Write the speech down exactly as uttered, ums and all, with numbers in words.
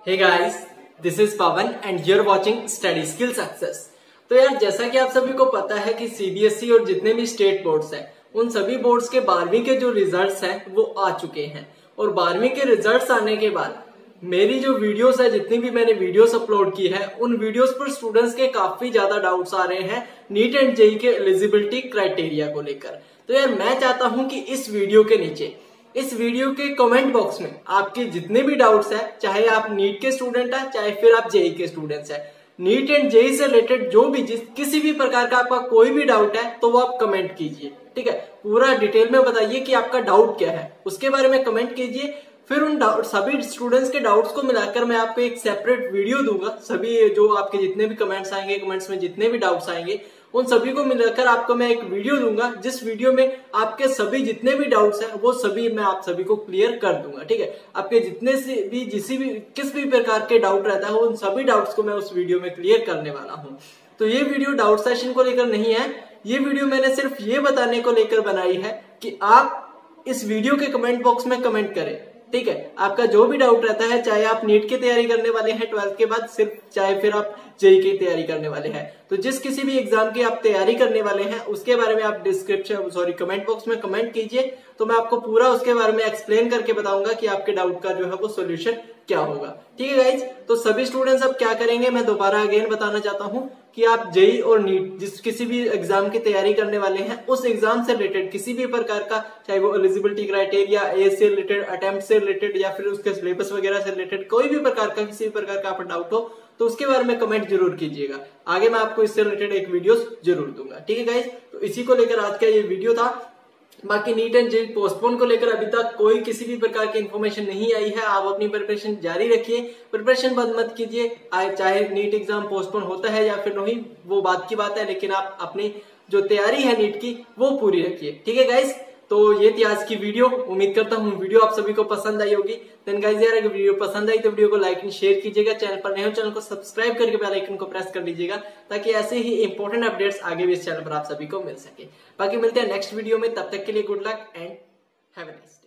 Hey guys, this is Pawan and you're watching study skill success. तो यार, जैसा कि आप सभी को पता है कि सीबीएसई और जितने भी स्टेट बोर्ड्स हैं उन सभी बोर्ड्स के बारहवीं के जो रिजल्ट्स हैं वो आ चुके हैं। और बारहवीं के रिजल्ट्स आने के बाद मेरी जो वीडियोस है, जितनी भी मैंने वीडियोस अपलोड की है, उन वीडियोस पर स्टूडेंट्स के काफी ज्यादा डाउट्स आ रहे हैं नीट एंड जेई के एलिजिबिलिटी क्राइटेरिया को लेकर। तो यार, मैं चाहता हूं कि इस वीडियो के नीचे, इस वीडियो के कमेंट बॉक्स में आपके जितने भी डाउट्स हैं, चाहे आप नीट के स्टूडेंट हैं चाहे फिर आप जेई के स्टूडेंट्स हैं, नीट एंड जेई से रिलेटेड जो भी जिस किसी भी प्रकार का आपका कोई भी डाउट है तो वो आप कमेंट कीजिए। ठीक है, पूरा डिटेल में बताइए कि आपका डाउट क्या है, उसके बारे में कमेंट कीजिए। फिर उन डाउट सभी स्टूडेंट्स के डाउट्स को मिलाकर मैं आपको एक सेपरेट वीडियो दूंगा। सभी जो आपके जितने भी कमेंट्स आएंगे, कमेंट्स में जितने भी डाउट्स आएंगे, उन सभी को मिलाकर आपको मैं एक वीडियो दूंगा, जिस वीडियो में आपके सभी जितने भी डाउट्स हैं वो सभी मैं आप सभी को क्लियर कर दूंगा। ठीक है, आपके जितने से भी जिस भी किस भी प्रकार के डाउट रहता है उन सभी डाउट्स को मैं उस वीडियो में क्लियर करने वाला हूँ। तो ये वीडियो डाउट सेशन को लेकर नहीं है, ये वीडियो मैंने सिर्फ ये बताने को लेकर बनाई है कि आप इस वीडियो के कमेंट बॉक्स में कमेंट करें। ठीक है, आपका जो भी डाउट रहता है, चाहे आप नीट की तैयारी करने वाले हैं ट्वेल्थ के बाद सिर्फ, चाहे फिर आप जेई की तैयारी करने वाले हैं, तो जिस किसी भी एग्जाम की आप तैयारी करने वाले हैं उसके बारे में आप डिस्क्रिप्शन सॉरी कमेंट बॉक्स में कमेंट कीजिए, तो मैं आपको पूरा उसके बारे में एक्सप्लेन करके बताऊंगा कि आपके डाउट का जो है वो सोल्यूशन क्या होगा। ठीक है गाइज, तो सभी स्टूडेंट्स अब क्या करेंगे, मैं दोबारा अगेन बताना चाहता हूँ कि आप जेई और नीट जिस किसी भी एग्जाम की तैयारी करने वाले हैं, उस एग्जाम से रिलेटेड किसी भी प्रकार का, चाहे वो एलिजिबिलिटी क्राइटेरिया, एज से रिलेटेड, अटेम्प्ट से रिलेटेड या फिर उसके सिलेबस वगैरह से रिलेटेड कोई भी प्रकार का किसी भी प्रकार का आपका डाउट हो तो उसके बारे में कमेंट जरूर कीजिएगा। आगे मैं आपको इससे रिलेटेड एक वीडियोस जरूर दूंगा। ठीक है गाइज, तो इसी को लेकर आज का ये वीडियो था। बाकी नीट एंड जेई पोस्टपोन को लेकर अभी तक कोई किसी भी प्रकार की इन्फॉर्मेशन नहीं आई है। आप अपनी प्रिपरेशन जारी रखिए, प्रिपरेशन बंद मत कीजिए। चाहे नीट एग्जाम पोस्टपोन होता है या फिर नहीं, वो बात की बात है, लेकिन आप अपनी जो तैयारी है नीट की वो पूरी रखिए। ठीक है गाइज, तो ये थी आज की वीडियो। उम्मीद करता हूँ वीडियो आप सभी को पसंद आई होगी। देन गाइस यार, अगर वीडियो पसंद आई तो वीडियो को लाइक एंड शेयर कीजिएगा। चैनल पर नए हो चैनल को सब्सक्राइब करके बेल आइकन को प्रेस कर लीजिएगा, ताकि ऐसे ही इंपॉर्टेंट अपडेट्स आगे भी इस चैनल पर आप सभी को मिल सके। बाकी मिलते हैं नेक्स्ट वीडियो में, तब तक के लिए good luck and have a nice day.